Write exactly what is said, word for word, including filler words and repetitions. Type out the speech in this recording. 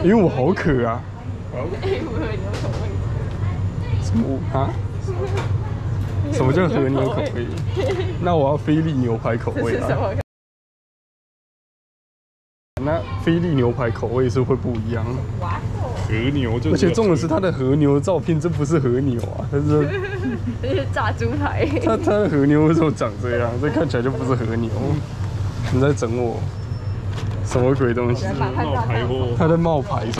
因为我好渴啊。 哎，我和牛口味。 什么啊？什么叫和牛口味？那我要菲力牛排口味啊。那菲力牛排口味是会不一样。 和牛就是， 而且重点是它的和牛照片，这不是和牛啊，它是这是炸猪排。 它它的和牛为什么长这样？这看起来就不是和牛。你在整我？什么鬼东西？ 冒牌货。 它在冒牌。